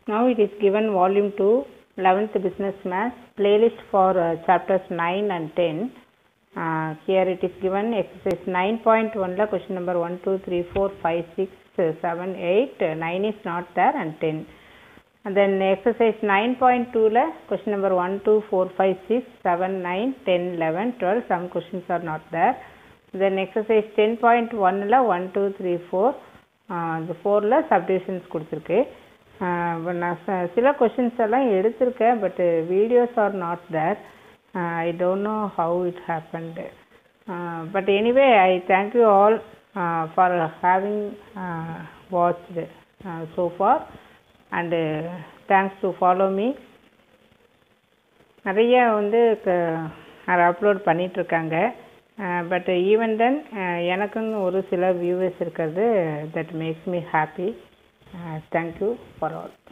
Now it is given volume 2, 11th business maths, playlist for chapters 9 and 10. Here it is given exercise 9.1 la question number 1, 2, 3, 4, 5, 6, 7, 8, 9 is not there and 10. And then exercise 9.2 la question number 1, 2, 4, 5, 6, 7, 9, 10, 11, 12, some questions are not there. Then exercise 10.1 la 1, 2, 3, 4, the 4 la subdivisions கொடுத்திருக்கு. நான் சில questions எல்லாம் எடுத்திருக்கேன், but videos are not there. I don't know how it happened. But anyway I thank you all for having watched so far and thanks to follow me. நிறைய வந்து upload பண்ணிகிட்ருக்காங்க. But even then எனக்குன்னு ஒரு சில viewers இருக்கிறது that makes me happy. Thank you for all.